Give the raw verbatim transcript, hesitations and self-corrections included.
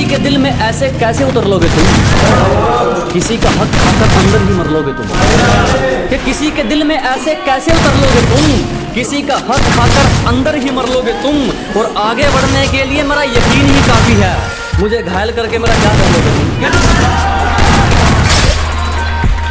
किसी के दिल में ऐसे कैसे उतर लोगे तुम, किसी का हक खाकर अंदर ही मर लोगे तुम। कि किसी के दिल में ऐसे कैसे उतर लोगे तुम, किसी का हक खाकर अंदर ही मर लोगे तुम। और आगे बढ़ने के लिए मेरा यकीन ही काफी है, मुझे घायल करके मेरा क्या कर लोगे तुम।